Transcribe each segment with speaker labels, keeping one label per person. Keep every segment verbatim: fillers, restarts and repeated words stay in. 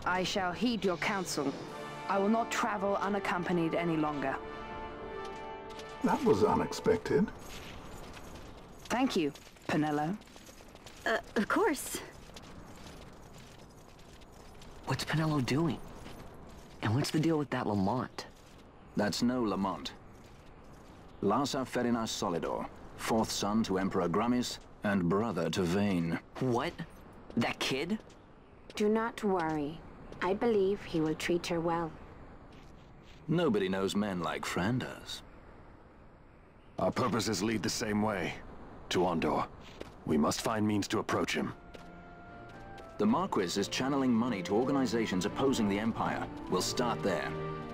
Speaker 1: I shall heed your counsel. I will not travel unaccompanied any longer.
Speaker 2: That was unexpected.
Speaker 1: Thank you, Penelo.
Speaker 3: Uh, of course.
Speaker 4: What's Penelo doing? And what's the deal with that Lamont?
Speaker 5: That's no Lamont. Larsa Ferinas Solidor, fourth son to Emperor Gramis and brother to Vayne.
Speaker 4: What? That kid?
Speaker 3: Do not worry. I believe he will treat her well.
Speaker 5: Nobody knows men like Fran does.
Speaker 6: Our purposes lead the same way. To Ondor. We must find means to approach him.
Speaker 5: The Marquis is channeling money to organizations opposing the Empire. We'll start there.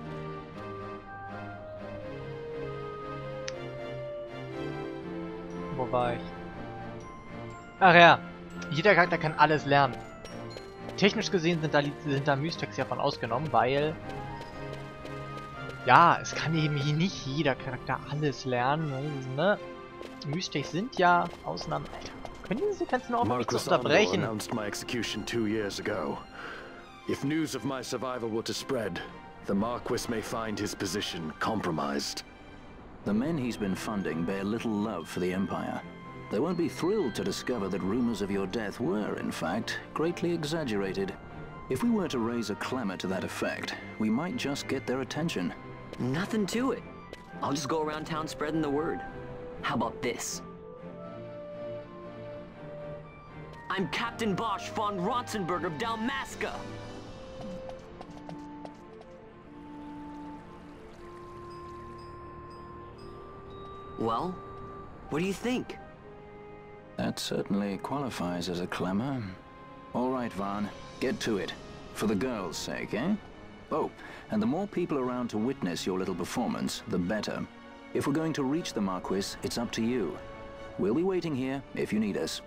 Speaker 7: Wo war ich? Ach ja, jeder Charakter kann alles lernen. Technisch gesehen sind da, sind da Mystex ja von ausgenommen, weil... Ja, es kann eben hier nicht jeder Charakter alles lernen, ne? Mystex sind ja Ausnahmen. Alter, können diese Sequenzen auch nicht unterbrechen?
Speaker 6: Announced my execution two years ago. If news of my survival were to spread, the Marquis may find his position compromised.
Speaker 5: The men he's been funding bear little love for the Empire. They won't be thrilled to discover that rumors of your death were, in fact, greatly exaggerated. If we were to raise a clamor to that effect, we might just get their attention.
Speaker 4: Nothing to it. I'll just go around town spreading the word. How about this? I'm Captain Bosch von Ronsenberg of Dalmasca. Well, what do you think?
Speaker 5: That certainly qualifies as a clamor. All right, Vaughn, get to it. For the girls' sake, eh? Oh, and the more people around to witness your little performance, the better. If we're going to reach the Marquis, it's up to you. We'll be waiting here if you need us.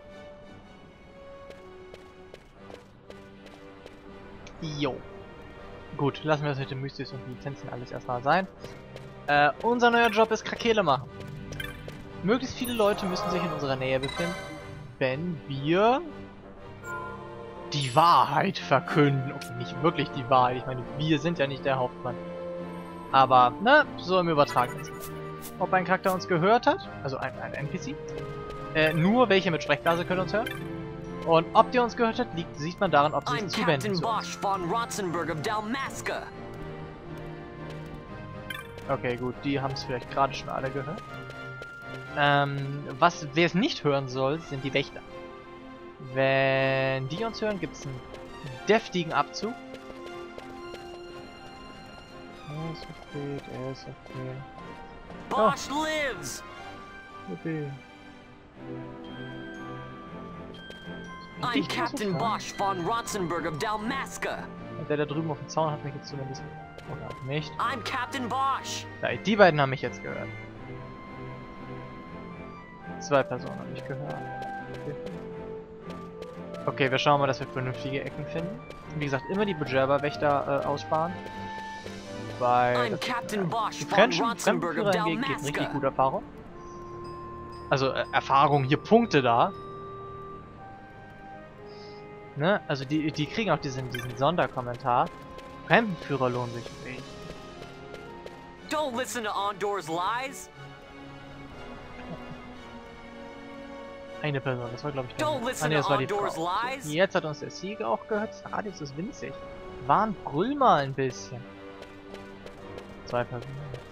Speaker 7: Jo. Gut, lassen wir das mit den Mystics und Lizenzen alles erstmal sein. Äh, unser neuer Job ist Krakele machen. Möglichst viele Leute müssen sich in unserer Nähe befinden, wenn wir die Wahrheit verkünden. Okay, nicht wirklich die Wahrheit, ich meine, wir sind ja nicht der Hauptmann. Aber, ne, so im Übertragenen. Ob ein Charakter uns gehört hat, also ein, ein N P C, äh, nur welche mit Sprechblase können uns hören. Und ob der uns gehört hat, liegt, sieht man daran, ob sie sich zuwenden zu uns. Okay, gut, die haben es vielleicht gerade schon alle gehört. Ähm, was, wer es nicht hören soll, sind die Wächter. Wenn die uns hören, gibt es einen deftigen Abzug. Er ist okay, er ist okay.
Speaker 4: Bosch oh. lives!
Speaker 7: Okay.
Speaker 4: I'm Captain Bosch von Ronsenberg of Dalmasca.
Speaker 7: Der da drüben auf dem Zaun hat mich jetzt zumindest... Oder auch nicht.
Speaker 4: I'm Captain Bosch!
Speaker 7: Ja, die beiden haben mich jetzt gehört. Zwei Personen habe ich gehört. Okay. Okay, wir schauen mal, dass wir vernünftige Ecken finden. Wie gesagt, immer die Bujerba-Wächter äh, aussparen. Weil das, äh, die Fremdenführer hingegen gibt richtig gute Erfahrung. Also äh, Erfahrung, hier Punkte da. Ne? Also die, die kriegen auch diesen, diesen Sonderkommentar. Fremdenführer lohnen sich nicht.
Speaker 4: Don't listen to Ondor's lies.
Speaker 7: Eine Person, das war glaube ich der... Ah ne, das war die Frau. Jetzt hat uns der Sieger auch gehört. Das Radius ist winzig. Warn, brüll mal ein bisschen. Zwei Personen.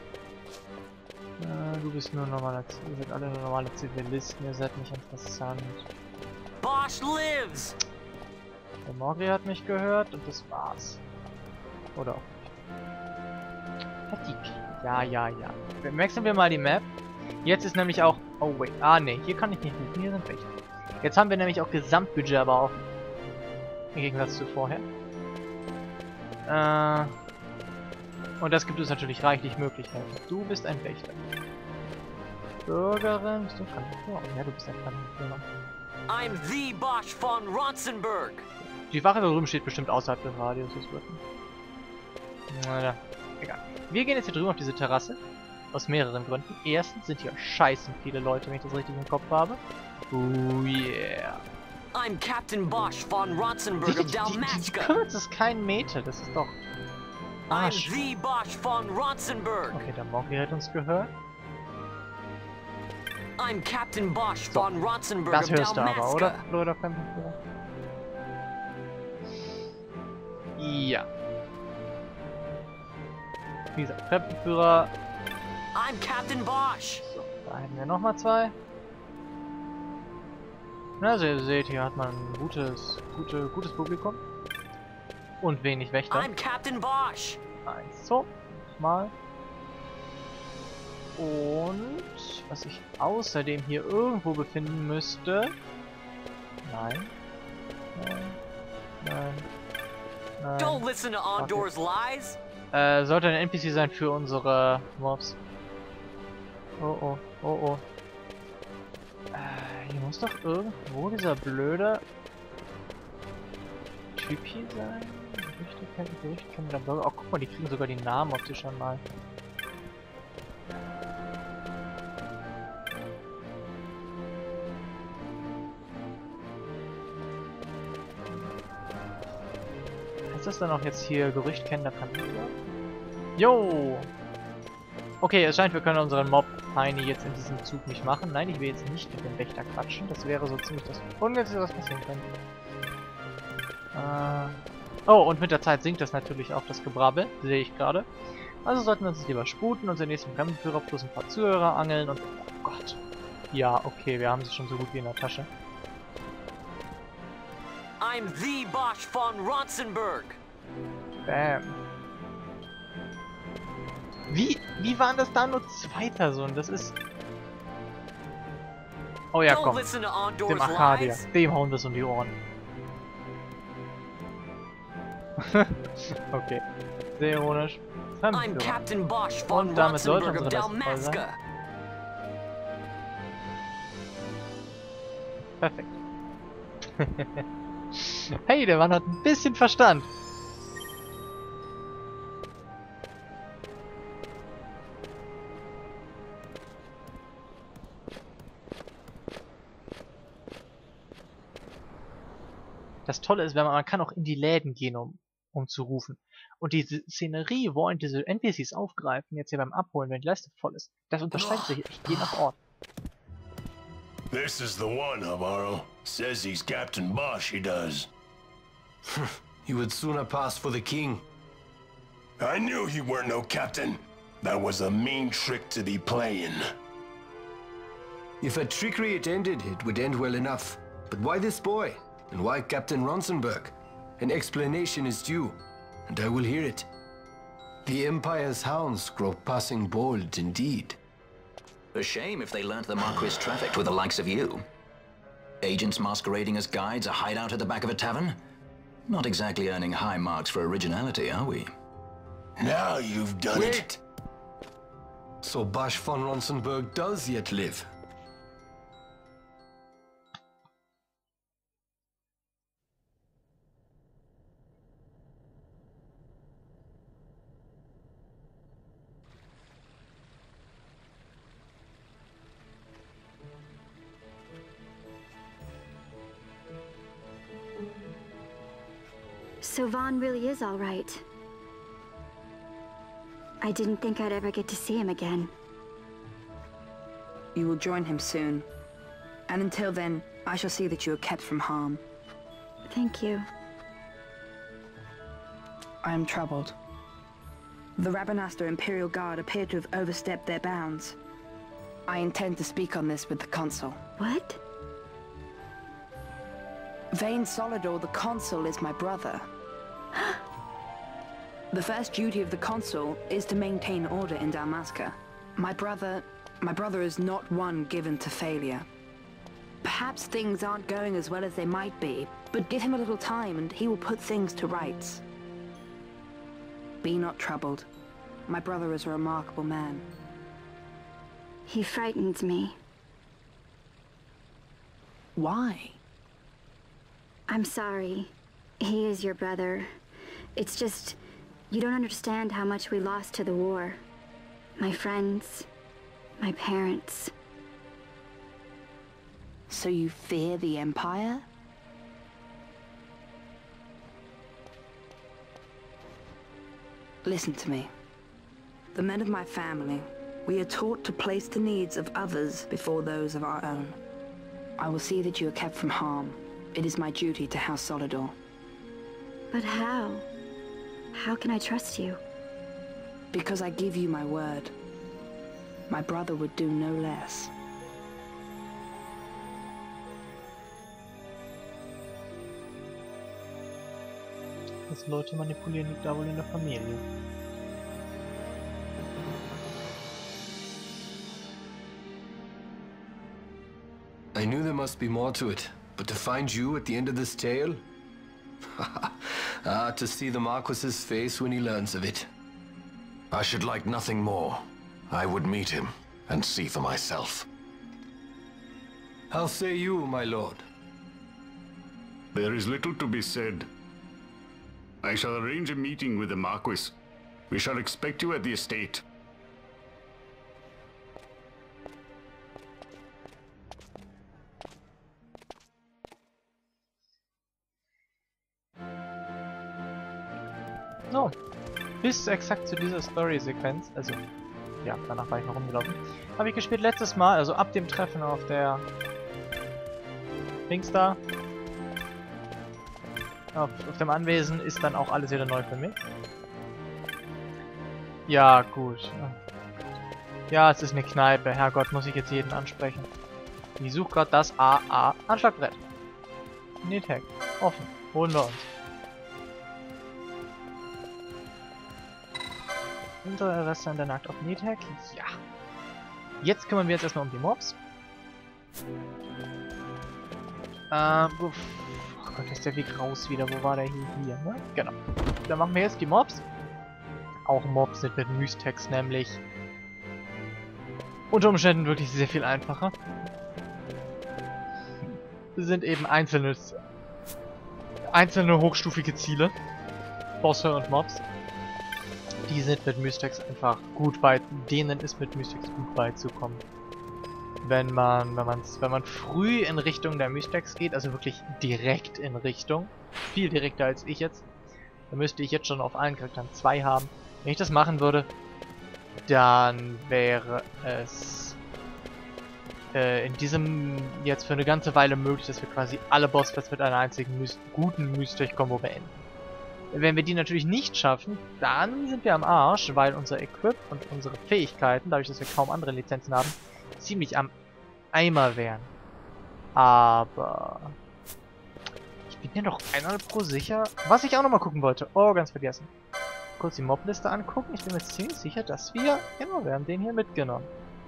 Speaker 7: Äh, du bist nur normaler... Ihr seid alle nur normale Zivilisten, ihr seid nicht interessant.
Speaker 4: Bosch lives!
Speaker 7: Der Mori hat mich gehört und das war's. Oder auch nicht. Fatigue. Ja, ja, ja. Wechseln wir mal die Map. Jetzt ist nämlich auch... Oh, wait. Ah, ne. Hier kann ich nicht rufen. Hier sind Wächter. Jetzt haben wir nämlich auch Gesamtbudget aber auch. Im Gegensatz zu vorher. Äh... Und das gibt uns natürlich reichlich Möglichkeiten. Du bist ein Wächter. Bürgerin... Bist du Fremdenführer? Oh, ja, du bist ein Fremdenführer.
Speaker 4: I'm the Bosch von Ronsenberg.
Speaker 7: Die Wache da drüben steht bestimmt außerhalb des Radius. Naja, egal. Wir gehen jetzt hier drüben auf diese Terrasse. Aus mehreren Gründen. Erstens sind hier scheißen viele Leute, wenn ich das richtig im Kopf habe. Oh yeah.
Speaker 4: I'm Captain Bosch von Ronsenburg
Speaker 7: Die,
Speaker 4: of
Speaker 7: die, die, die
Speaker 4: Dalmasca.
Speaker 7: Kürze ist kein Meter, das ist doch
Speaker 4: I'm
Speaker 7: Arsch.
Speaker 4: the Bosch von Ronsenburg.
Speaker 7: Okay, der Monkey hat uns gehört.
Speaker 4: I'm Captain Bosch
Speaker 7: So,
Speaker 4: von Ronsenburg
Speaker 7: das
Speaker 4: of
Speaker 7: hörst du aber, oder?
Speaker 4: Dalmasca.
Speaker 7: Oder Fremdenführer? Ja. Wie gesagt, Fremdenführer.
Speaker 4: I'm Captain Bosch.
Speaker 7: So, da hätten wir nochmal zwei. Also ihr seht, hier hat man ein gutes, gute, gutes Publikum. Und wenig Wächter.
Speaker 4: I'm Captain Bosch.
Speaker 7: Eins, so. Mal. Und was ich außerdem hier irgendwo befinden müsste. Nein. Nein. Nein. Nein.
Speaker 4: Don't listen to Ondor's lies.
Speaker 7: Äh, sollte ein N P C sein für unsere Mobs. Oh oh, oh oh. Äh, hier muss doch irgendwo dieser blöde Typ hier sein. Gerüchte kennen, Gerüchte kennen der Bürger. Oh, guck mal, die kriegen sogar die Namen auf sich schon mal. Ist das dann auch jetzt hier Gerücht kennender Familie? Jo! Okay, es scheint, wir können unseren Mob Heini jetzt in diesem Zug nicht machen. Nein, ich will jetzt nicht mit dem Wächter quatschen. Das wäre so ziemlich das Ungünstigste, was passieren könnte. Äh oh, und mit der Zeit sinkt das natürlich auch, das Gebrabbel. Sehe ich gerade. Also sollten wir uns lieber sputen, unseren nächsten Fremdenführer plus ein paar Zuhörer angeln und... Oh Gott. Ja, okay, wir haben sie schon so gut wie in der Tasche.
Speaker 4: I'm the Bosch von Ronsenburg.
Speaker 7: Bam. Wie, wie waren das da nur zwei Personen? Das ist... Oh ja,
Speaker 4: Don't
Speaker 7: komm.
Speaker 4: listen to Ondor's
Speaker 7: Dem Arcadia.
Speaker 4: lies.
Speaker 7: Dem hauen wir es um die Ohren. Okay. Sehr ironisch.
Speaker 4: I'm
Speaker 7: Fremdenführer.
Speaker 4: Captain Bosch von
Speaker 7: Und damit sollte
Speaker 4: Ronsenburg of
Speaker 7: unsere Rest voll sein.
Speaker 4: Dalmasca.
Speaker 7: Perfekt. Hey, der Mann hat ein bisschen Verstand. Das Tolle ist, wenn man, man kann auch in die Läden gehen, um, um zu rufen. Und diese Szenerie, wo einen diese N P Cs aufgreifen, jetzt hier beim Abholen, wenn die Leiste voll ist, das unterscheidet sich echt je nach Ort.
Speaker 8: This is the one, Havaro. Says he's Captain Bosch, he does.
Speaker 9: He would sooner pass for the king.
Speaker 8: I knew he weren't no captain. That was a mean trick to be playing.
Speaker 9: If a trickery it ended, it would end well enough. But why this boy? And why Captain Ronsenburg? An explanation is due, and I will hear it. The Empire's hounds grow passing bold indeed.
Speaker 5: A shame if they learnt the Marquis trafficked with the likes of you. Agents masquerading as guides, a hideout at the back of a tavern? Not exactly earning high marks for originality, are we?
Speaker 8: Now you've done
Speaker 9: Wait!
Speaker 8: it.
Speaker 9: So Bosch von Ronsenburg does yet live.
Speaker 3: So Vaughn really is all right. I didn't think I'd ever get to see him again.
Speaker 1: You will join him soon. And until then, I shall see that you are kept from harm.
Speaker 3: Thank you.
Speaker 1: I am troubled. The Rabanastre Imperial Guard appear to have overstepped their bounds. I intend to speak on this with the Consul.
Speaker 3: What?
Speaker 1: Vane Solidor, the Consul, is my brother. The first duty of the Consul is to maintain order in Dalmasca. My brother... my brother is not one given to failure. Perhaps things aren't going as well as they might be, but give him a little time and he will put things to rights. Be not troubled. My brother is a remarkable man.
Speaker 3: He frightens me.
Speaker 1: Why?
Speaker 3: I'm sorry. He is your brother. It's just... you don't understand how much we lost to the war. My friends, my parents.
Speaker 1: So you fear the Empire? Listen to me. The men of my family, we are taught to place the needs of others before those of our own. I will see that you are kept from harm. It is my duty to House Solidor.
Speaker 3: But how? How can I trust you?
Speaker 1: Because I give you my word. My brother would do no less.
Speaker 7: Das Leute manipulieren liegt da wohl in der Familie.
Speaker 9: I knew there must be more to it, but to find you at the end of this tale? Ah, to see the Marquis's face when he learns of it.
Speaker 8: I should like nothing more. I would meet him and see for myself.
Speaker 9: How say you, my lord?
Speaker 10: There is little to be said. I shall arrange a meeting with the Marquis. We shall expect you at the estate.
Speaker 7: So, bis exakt zu dieser Story-Sequenz, also, ja, danach war ich noch rumgelaufen, habe ich gespielt letztes Mal, also ab dem Treffen auf der Dings da, auf, auf dem Anwesen, ist dann auch alles wieder neu für mich. Ja, gut. Ja, es ist eine Kneipe, Herrgott, muss ich jetzt jeden ansprechen. Ich suche gerade das A A Anschlagbrett. Nidhegg, offen, holen wir uns. Unsere Restaurant der Nacht auf Nidhegg? Ja. Jetzt kümmern wir uns erstmal um die Mobs. Ähm, uff. Oh Gott, ist der Weg raus wieder. Wo war der hier? Hier, ne? Genau. Dann machen wir jetzt die Mobs. Auch Mobs sind mit Mystex nämlich unter Umständen wirklich sehr viel einfacher. Sind eben einzelne, einzelne hochstufige Ziele. Bosse und Mobs. Die sind mit Mystex einfach gut bei, denen ist mit Mystex gut beizukommen. Wenn man, wenn man, wenn man früh in Richtung der Mystex geht, also wirklich direkt in Richtung, viel direkter als ich jetzt, dann müsste ich jetzt schon auf allen Charakteren zwei haben. Wenn ich das machen würde, dann wäre es äh, in diesem jetzt für eine ganze Weile möglich, dass wir quasi alle Bossfights mit einer einzigen My guten Mystex-Kombo beenden. Wenn wir die natürlich nicht schaffen, dann sind wir am Arsch, weil unser Equip und unsere Fähigkeiten, dadurch, dass wir kaum andere Lizenzen haben, ziemlich am Eimer wären. Aber ich bin mir doch einmal pro sicher, was ich auch nochmal gucken wollte. Oh, ganz vergessen. Kurz die Mobliste angucken. Ich bin mir ziemlich sicher, dass wir... Genau, wir haben den hier mitgenommen.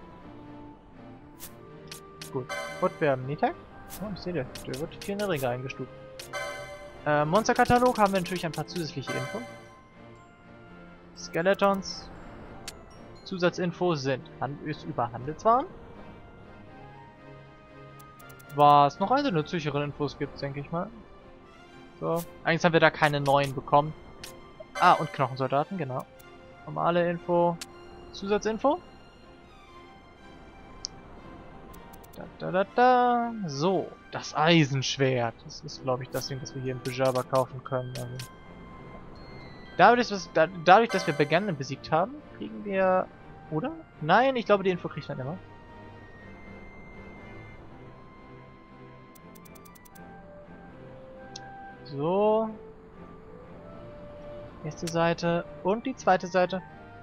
Speaker 7: Gut. Und wir haben Nidhegg. Oh, ich sehe, der, der wird viel niedriger eingestuft. Äh, Monsterkatalog haben wir natürlich ein paar zusätzliche Infos. Skeletons. Zusatzinfos sind ist über Handelswaren. Was noch also nützlichere Infos gibt, denke ich mal. So. Eigentlich haben wir da keine neuen bekommen. Ah, und Knochensoldaten, genau. Normale Info. Zusatzinfo. Da, da, da, da. So, das Eisenschwert. Das ist, glaube ich, das Ding, das wir hier in Bejaba kaufen können. Also. Dadurch, dass, da, dadurch, dass wir Begannen besiegt haben, kriegen wir... Oder? Nein, ich glaube, die Info kriegt man immer. So. Nächste Seite. Und die zweite Seite.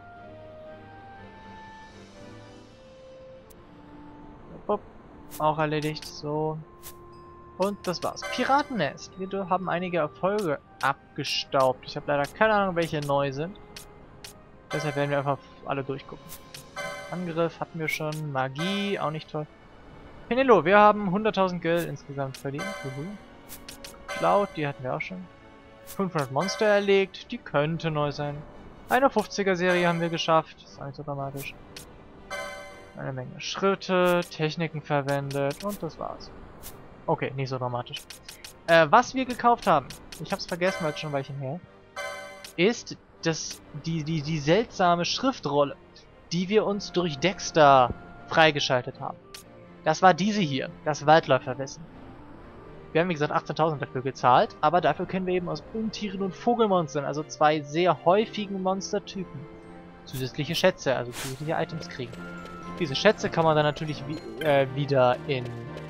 Speaker 7: Auch erledigt. So. Und das war's. Piratennest. Wir haben einige Erfolge abgestaubt. Ich habe leider keine Ahnung, welche neu sind. Deshalb werden wir einfach alle durchgucken. Angriff hatten wir schon. Magie, auch nicht toll. Penelo, wir haben hunderttausend Geld insgesamt verdient. Juhu. Cloud, die hatten wir auch schon. fünfhundert Monster erlegt, die könnte neu sein. Eine fünfziger Serie haben wir geschafft. Das ist auch nicht so dramatisch. Eine Menge Schritte, Techniken verwendet und das war's. Okay, nicht so dramatisch. Äh, was wir gekauft haben, ich hab's vergessen, weil es schon ein Weilchen her, ist das, die, die, die seltsame Schriftrolle, die wir uns durch Dexter freigeschaltet haben. Das war diese hier, das Waldläuferwissen. Wir haben wie gesagt achtzehntausend dafür gezahlt, aber dafür können wir eben aus Untieren und Vogelmonstern, also zwei sehr häufigen Monstertypen, zusätzliche Schätze, also zusätzliche Items kriegen. Diese Schätze kann man dann natürlich wie, äh, wieder in...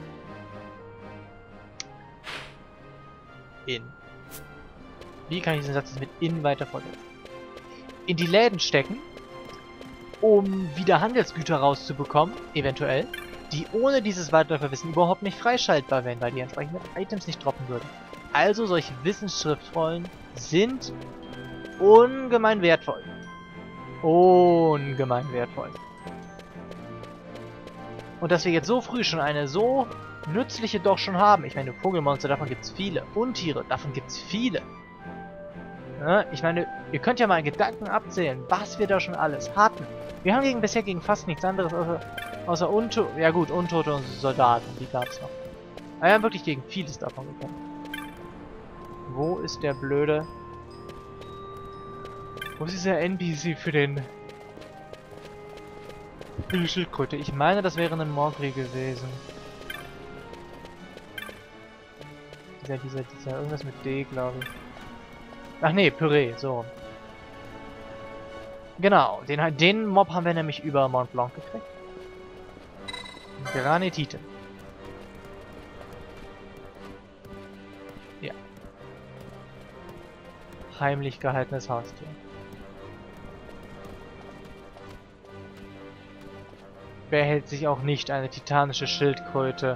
Speaker 7: In... Wie kann ich diesen Satz jetzt mit in weiter fortsetzen? In die Läden stecken, um wieder Handelsgüter rauszubekommen, eventuell, die ohne dieses Weiterläuferwissen überhaupt nicht freischaltbar wären, weil die entsprechenden Items nicht droppen würden. Also solche Wissensschriftrollen sind ungemein wertvoll. Ungemein wertvoll. Und dass wir jetzt so früh schon eine so nützliche doch schon haben. Ich meine, Vogelmonster, davon gibt es viele. Untiere, davon gibt es viele. Ja, ich meine, ihr könnt ja mal in Gedanken abzählen, was wir da schon alles hatten. Wir haben gegen, bisher gegen fast nichts anderes außer, außer Untote, ja gut, Untote und Soldaten, die gab es noch. Aber wir haben wirklich gegen vieles davon gekämpft. Wo ist der blöde... Wo ist dieser N P C für den... Für die Schildkröte? Ich meine, das wäre ein Morgri gewesen. Dieser, dieser, dieser, irgendwas mit D, glaube ich. Ach nee, Püree, so. Genau, den, den Mob haben wir nämlich über Mont Blanc gekriegt. Granitite. Ja. Heimlich gehaltenes Haustier. Wer hält sich auch nicht eine titanische Schildkröte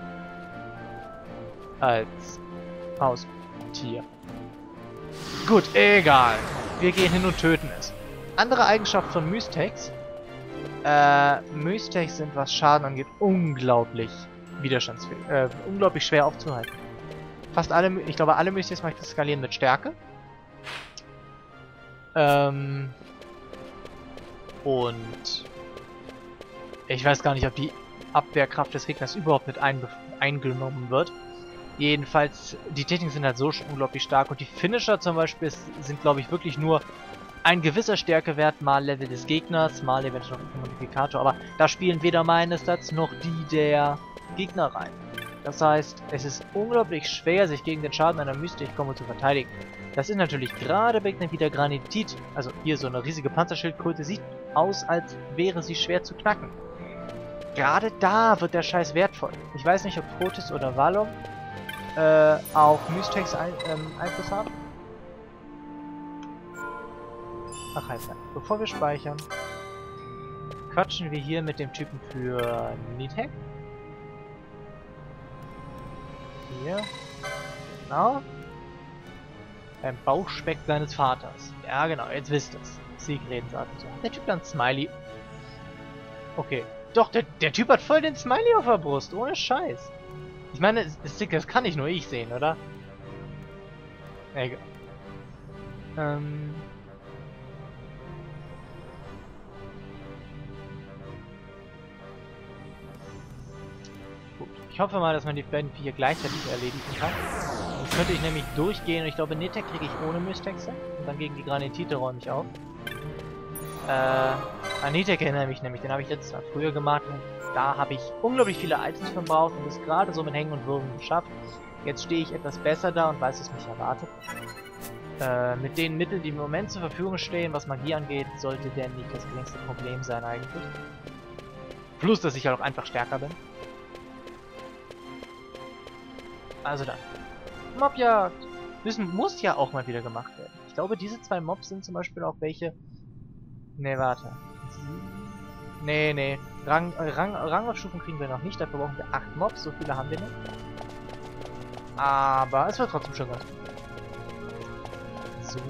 Speaker 7: als Haustier? Gut, egal. Wir gehen hin und töten es. Andere Eigenschaft von Mystex. Äh, Mystex sind, was Schaden angeht, unglaublich widerstandsfähig. Äh, unglaublich schwer aufzuhalten. Fast alle, ich glaube, alle Mystex möchte skalieren mit Stärke. Ähm. Und ich weiß gar nicht, ob die Abwehrkraft des Gegners überhaupt mit ein eingenommen wird. Jedenfalls, die Techniken sind halt so unglaublich stark und die Finisher zum Beispiel sind, glaube ich, wirklich nur ein gewisser Stärkewert mal Level des Gegners, mal eventuell noch ein Modifikator, aber da spielen weder meine Stats noch die der Gegner rein. Das heißt, es ist unglaublich schwer, sich gegen den Schaden einer Mystik-Kombo zu verteidigen. Das ist natürlich gerade bei Gegnern wie der Granitit, also hier so eine riesige Panzerschildkröte, sieht aus, als wäre sie schwer zu knacken. Gerade da wird der Scheiß wertvoll. Ich weiß nicht, ob Protis oder Valor äh, auf Mystex ein, ähm, Einfluss haben. Ach, halt mal. Bevor wir speichern, quatschen wir hier mit dem Typen für Nidhek. Hier. Genau. Beim Bauchspeck seines Vaters. Ja, genau, jetzt wisst ihr's. Siegredensart und so. Der Typ dann Smiley. Okay. Doch, der, der Typ hat voll den Smiley auf der Brust. Ohne Scheiß. Ich meine, das kann nicht nur ich sehen, oder? Egal. Ähm... Gut. Ich hoffe mal, dass man die beiden Viecher gleichzeitig erledigen kann. Dann könnte ich nämlich durchgehen und ich glaube, Nidhek kriege ich ohne Mystex und dann gegen die Granitite räume ich auf. Äh, an Nidhek erinnere mich nämlich, den habe ich letztes Mal früher gemacht und da habe ich unglaublich viele Items verbraucht und es gerade so mit Hängen und Würgen geschafft. Jetzt stehe ich etwas besser da und weiß, was mich erwartet. Äh, mit den Mitteln, die im Moment zur Verfügung stehen, was Magie angeht, sollte der nicht das geringste Problem sein eigentlich. Plus, dass ich halt auch einfach stärker bin. Also dann. Mobjagd! Müssen, muss ja auch mal wieder gemacht werden. Ich glaube, diese zwei Mobs sind zum Beispiel auch welche... Ne, warte. Nee, nee. Rang, Rang, Rangaufstufung kriegen wir noch nicht. Dafür brauchen wir acht Mobs. So viele haben wir nicht. Aber es wird trotzdem schon ganz gut. So.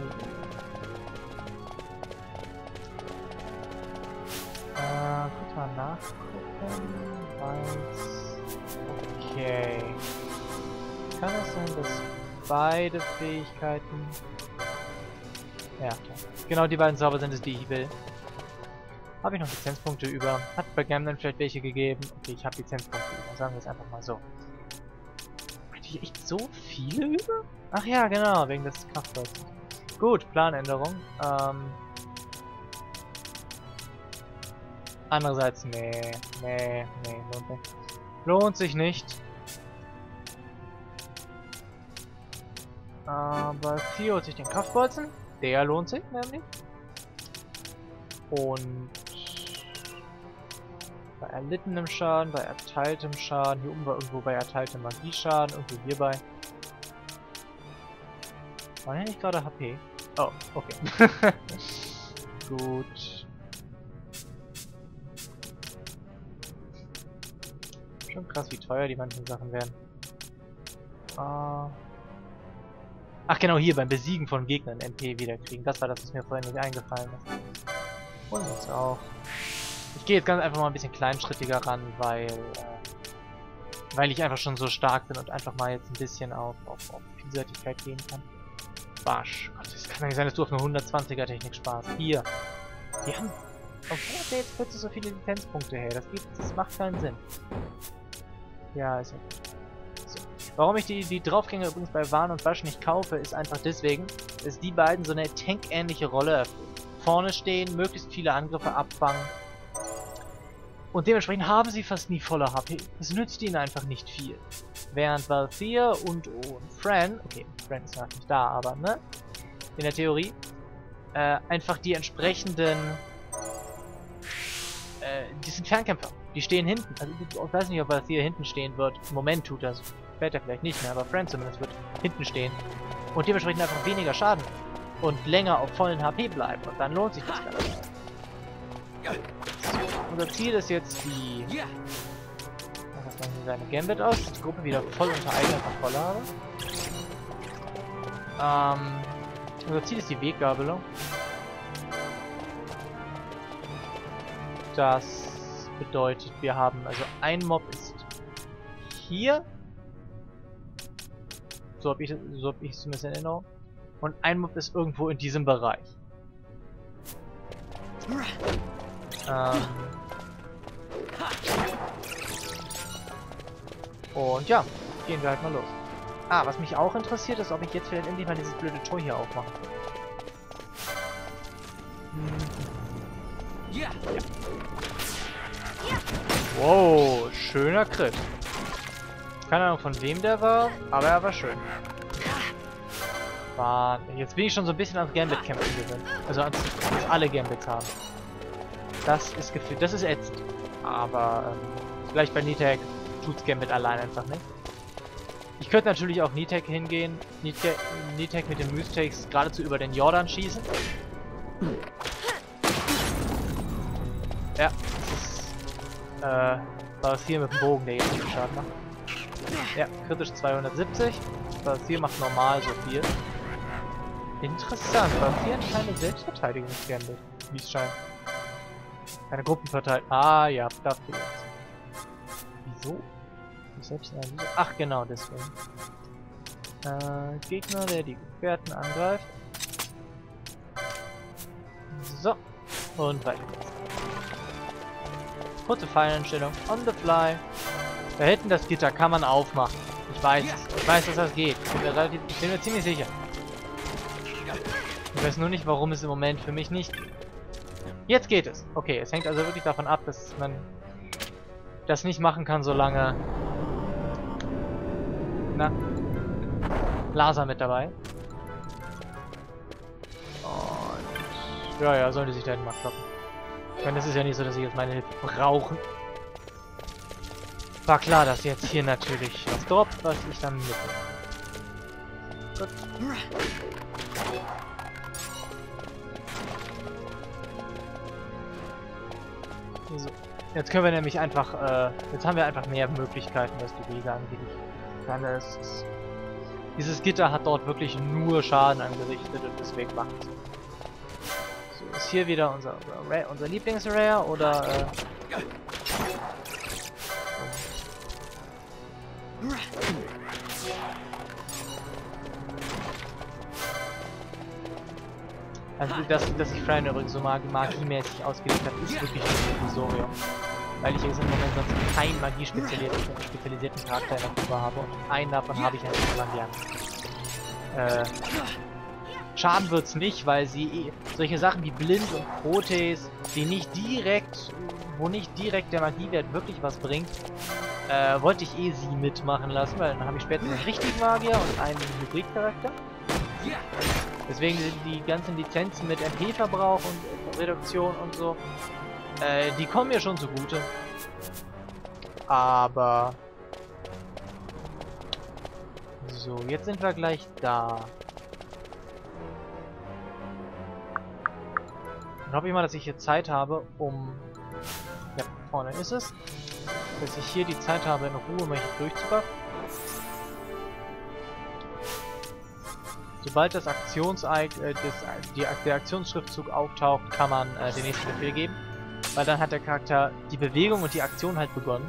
Speaker 7: Äh, kurz mal nachgucken. Eins. Okay. Kann es sein, dass beide Fähigkeiten... Ja, klar. Genau die beiden Zauber sind es, die ich will. Habe ich noch Lizenzpunkte über? Hat Backgammon vielleicht welche gegeben? Okay, ich habe Lizenzpunkte über. Sagen wir es einfach mal so. Hatte ich echt so viele über? Ach ja, genau, wegen des Kraftwerks. Gut, Planänderung. Ähm... Andererseits, nee, nee, nee, lohnt nicht. Lohnt sich nicht. Aber Theo holt sich den Kraftbolzen. Der lohnt sich nämlich. Und bei erlittenem Schaden, bei erteiltem Schaden, hier oben war irgendwo bei erteiltem Magieschaden, irgendwo hierbei. War hier nicht gerade H P? Oh, okay. Gut. Schon krass, wie teuer die manchen Sachen werden. Uh. Ach genau, hier beim Besiegen von Gegnern M P wiederkriegen. Das war das, was mir vorhin nicht eingefallen ist. Und das auch. Ich gehe jetzt ganz einfach mal ein bisschen kleinschrittiger ran, weil äh, weil ich einfach schon so stark bin und einfach mal jetzt ein bisschen auf, auf, auf Vielseitigkeit gehen kann. Basch. Gott, das kann nicht sein, dass du auf eine hundertzwanziger Technik sparst. Hier. Wir haben... Okay, hat der jetzt plötzlich so viele Lizenzpunkte her. Das, geht, das macht keinen Sinn. Ja, ist ja gut. So. Warum ich die, die Draufgänger übrigens bei Warn und Basch nicht kaufe, ist einfach deswegen, dass die beiden so eine tankähnliche Rolle erfüllen. Vorne stehen, möglichst viele Angriffe abfangen. Und dementsprechend haben sie fast nie volle H P. Es nützt ihnen einfach nicht viel. Während Valthea und, und Fran, okay, Fran ist noch nicht da, aber ne, in der Theorie, äh, einfach die entsprechenden, äh, die sind Fernkämpfer. Die stehen hinten. Also ich weiß nicht, ob Valthea hinten stehen wird. Im Moment tut das. Später vielleicht nicht mehr, aber Fran zumindest wird hinten stehen. Und dementsprechend einfach weniger Schaden. Und länger auf vollen H P bleiben. Und dann lohnt sich das Ganze. So, unser Ziel ist jetzt die... Was machen wir seine Gambit aus? Die Gruppe wieder voll unter eigener Kontrolle habe. Ähm... Unser Ziel ist die Weggabelung. Das bedeutet, wir haben... Also ein Mob ist hier. So habe ich so hab ich es zumindest in Erinnerung. Und ein Mob ist irgendwo in diesem Bereich. Ähm. Und ja, gehen wir halt mal los. Ah, was mich auch interessiert, ist, ob ich jetzt vielleicht endlich mal dieses blöde Tor hier aufmache. Hm. Ja. Wow, schöner Crit. Keine Ahnung, von wem der war, aber er war schön. War, jetzt bin ich schon so ein bisschen ans Gambit-Kämpfen gewöhnt. Also ans, ans alle Gambits haben. Das ist gefühlt, das ist ätzend. Aber ähm, vielleicht bei Nitek tut's Gambit allein einfach nicht. Ich könnte natürlich auch Nitek hingehen, Nitek, Nitek mit den Mystics geradezu über den Jordan schießen. Ja, das ist äh, war das hier mit dem Bogen, der jetzt viel Schaden macht. Ja, kritisch zweihundertsiebzig. Das hier macht normal so viel. Interessant, weil hier keine Selbstverteidigungsgambit, wie es scheint. Keine Gruppenverteidigung. Ah ja, dafür jetzt. Wieso? Selbstanalyse. Ach genau, deswegen. Äh, Gegner, der die Gefährten angreift. So. Und weiter geht's. Kurze Pfeilanstellung. On the fly. Da hinten das Gitter kann man aufmachen. Ich weiß es. Ich weiß, dass das geht. Ich bin mir, relativ, ich bin mir ziemlich sicher. Ich weiß nur nicht, warum es im Moment für mich nicht geht. Jetzt geht es. Okay, es hängt also wirklich davon ab, dass man das nicht machen kann, solange... Na? Laser mit dabei. Und... Ja, ja, sollen die sich da hinten mal kloppen. Ich meine, das ist ja nicht so, dass sie jetzt meine Hilfe brauchen. War klar, dass jetzt hier natürlich was droppt, was ich dann mitnehme. Gut. So. Jetzt können wir nämlich einfach, äh, jetzt haben wir einfach mehr Möglichkeiten, was die Wege angeht. Ich meine, es ist, dieses Gitter hat dort wirklich nur Schaden angerichtet und deswegen macht es. So, ist hier wieder unser, unser, unser Lieblingsrare oder, äh, Also, dass, dass ich Fran übrigens so mag magiemäßig ausgelegt habe, ist wirklich ein Provisorium. Weil ich jetzt im Moment sonst keinen magiespezialisierten spezialisierten Charakter in der Gruppe habe und einen davon habe ich ja nicht so lange gern. Äh, Schaden wird's nicht, weil sie solche Sachen wie Blind und Protes, die nicht direkt, wo nicht direkt der Magiewert wirklich was bringt, äh, wollte ich eh sie mitmachen lassen, weil dann habe ich später einen richtigen Magier und einen Hybridcharakter. Deswegen sind die ganzen Lizenzen mit M P-Verbrauch und Reduktion und so, äh, die kommen mir schon zugute. Aber... So, jetzt sind wir gleich da. Dann hoffe ich mal, dass ich hier Zeit habe, um... Ja, vorne ist es. Dass ich hier die Zeit habe, in Ruhe mich durchzubaffen. Sobald das Aktionseig äh, das, die, der Aktionsschriftzug auftaucht, kann man äh, den nächsten Befehl geben. Weil dann hat der Charakter die Bewegung und die Aktion halt begonnen.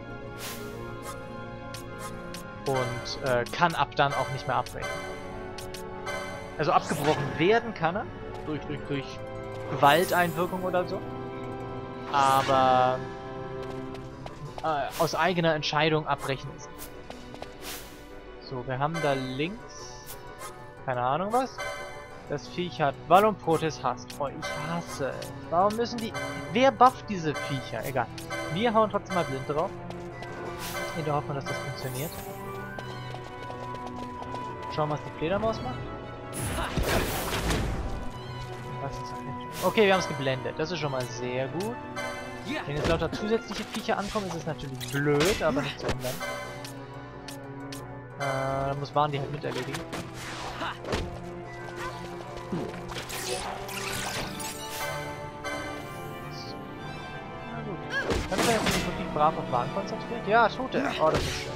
Speaker 7: Und äh, kann ab dann auch nicht mehr abbrechen. Also abgebrochen werden kann er. Durch, durch, durch Gewalteinwirkung oder so. Aber äh, aus eigener Entscheidung abbrechen ist. So, wir haben da links... Keine Ahnung was. Das Viech hat Wall und Protis hasst. Oh, ich hasse es. Warum müssen die... Wer bufft diese Viecher? Egal. Wir hauen trotzdem mal blind drauf. In der Hoffnung, dass das funktioniert. Schauen wir, was die Fledermaus macht. Was ist das? Okay, wir haben es geblendet. Das ist schon mal sehr gut. Wenn jetzt lauter zusätzliche Viecher ankommen, ist es natürlich blöd, aber nicht zu ändern. Äh, dann muss Bahn die halt mit erledigen. Na gut. Kann ich jetzt nicht wirklich brav auf Bahn konzentriert? Ja, tut er. Oh, das ist schön.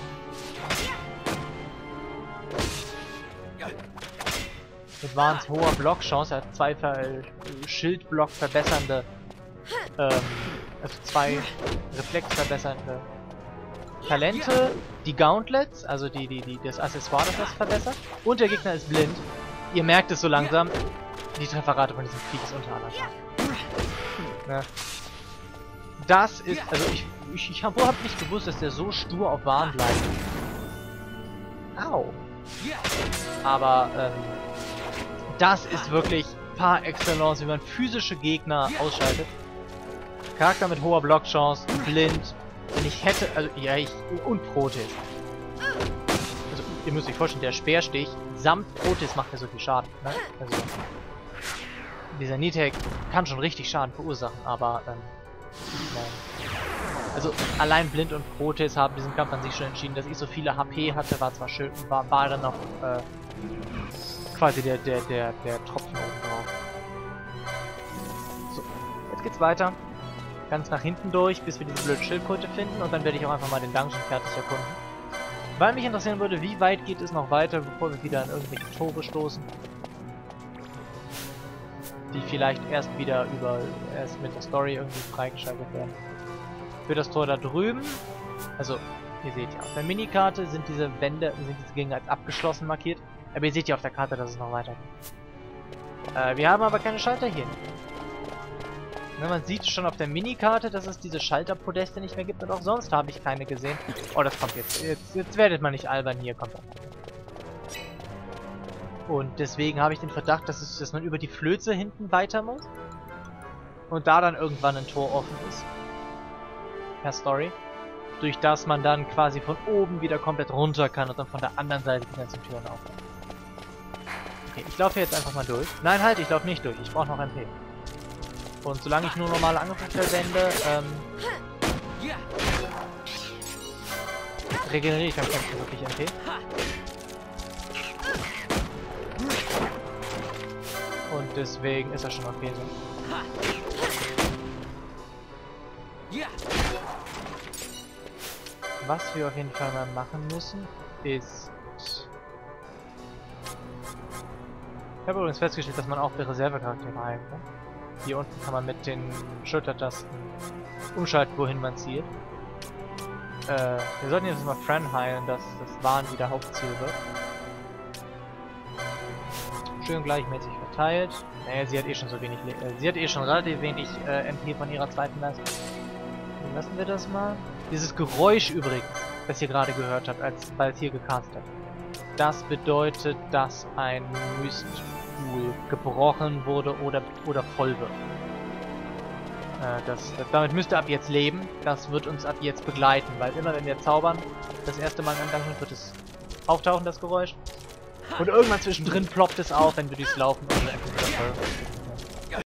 Speaker 7: Mit Wahns hoher Blockchance, er hat zwei Ver Schildblock verbessernde, ähm, also zwei reflexverbessernde Talente, die Gauntlets, also die, die, die, das Accessoire, das das verbessert, und der Gegner ist blind. Ihr merkt es so langsam, die Trefferrate von diesem Vieh ist unter aller Schau. Ne? Das ist, also ich, ich, ich habe hab nicht gewusst, dass der so stur auf Wahn bleibt. Au. Aber, ähm, das ist wirklich par excellence, wie man physische Gegner ausschaltet. Charakter mit hoher Blockchance, blind. Wenn ich hätte, also, ja, ich, und Protis. Also, ihr müsst euch vorstellen, der Speerstich samt Protis macht ja so viel Schaden, ne? Also, dieser Nitec kann schon richtig Schaden verursachen, aber, ähm, nein. Also, allein blind und Protis haben diesen Kampf an sich schon entschieden, dass ich so viele H P hatte, war zwar schön, war, war dann noch, äh, quasi der, der, der, der Tropfen oben drauf. So, jetzt geht's weiter. Ganz nach hinten durch, bis wir diese blöde Schildkröte finden und dann werde ich auch einfach mal den Dungeon fertig erkunden. Weil mich interessieren würde, wie weit geht es noch weiter, bevor wir wieder an irgendwelche Tore stoßen. Die vielleicht erst wieder über, erst mit der Story irgendwie freigeschaltet werden. Für das Tor da drüben, also, ihr seht ja, auf der Minikarte sind diese Wände, sind diese Gegner als abgeschlossen markiert. Aber ihr seht ja auf der Karte, dass es noch weiter geht. Äh, wir haben aber keine Schalter hier. Ne, man sieht schon auf der Minikarte, dass es diese Schalterpodeste nicht mehr gibt und auch sonst habe ich keine gesehen. Oh, das kommt jetzt. Jetzt, jetzt werdet man nicht albern, hier kommt er. Und deswegen habe ich den Verdacht, dass, es, dass man über die Flöze hinten weiter muss. Und da dann irgendwann ein Tor offen ist. Per Story. Durch das man dann quasi von oben wieder komplett runter kann und dann von der anderen Seite die ganzen Türen aufmachen. Okay, ich laufe jetzt einfach mal durch. Nein, halt, ich laufe nicht durch. Ich brauche noch M P. Und solange ich nur normale Angriffe verwende, ähm... regeneriere ich beim Kämpfen wirklich M P. Und deswegen ist das schon okay so. Was wir auf jeden Fall mal machen müssen, ist... Ich habe übrigens festgestellt, dass man auch die Reservecharaktere heilen kann. Hier unten kann man mit den Schultertasten umschalten, wohin man zielt. Äh, wir sollten jetzt mal Fran heilen, dass das Wahn wieder Hauptziel wird. Schön gleichmäßig verteilt. Naja, sie hat eh schon so wenig... Le äh, sie hat eh schon relativ wenig äh, M P von ihrer zweiten Leistung. Lassen wir das mal. Dieses Geräusch übrigens, das ihr gerade gehört habt, als weil es hier gecastet hat. Das bedeutet, dass ein Mystpool gebrochen wurde oder, oder voll wird. Äh, das, das, damit müsst ihr ab jetzt leben. Das wird uns ab jetzt begleiten, weil immer wenn wir zaubern, das erste Mal in einem Dungeon wird es auftauchen, das Geräusch. Und irgendwann zwischendrin ploppt es auf, wenn wir durchs Laufen unsere F F verfolgen.